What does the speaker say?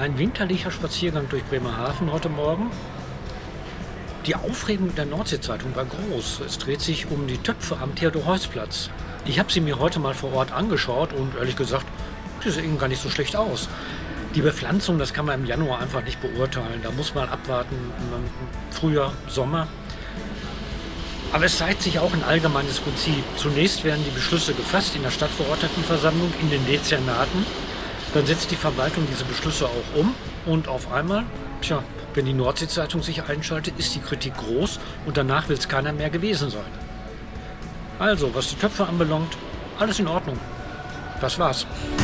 ein winterlicher Spaziergang durch Bremerhaven heute Morgen. Die Aufregung der Nordsee-Zeitung war groß. Es dreht sich um die Töpfe am Theodor-Heuss-Platz. Ich habe sie mir heute mal vor Ort angeschaut und ehrlich gesagt, die sehen gar nicht so schlecht aus. Die Bepflanzung, das kann man im Januar einfach nicht beurteilen. Da muss man abwarten, Frühjahr, Sommer. Aber es zeigt sich auch ein allgemeines Prinzip. Zunächst werden die Beschlüsse gefasst in der Stadtverordnetenversammlung, in den Dezernaten. Dann setzt die Verwaltung diese Beschlüsse auch um und auf einmal, wenn die Nordsee-Zeitung sich einschaltet, ist die Kritik groß und danach will es keiner mehr gewesen sein. Also, was die Töpfe anbelangt, alles in Ordnung. Das war's.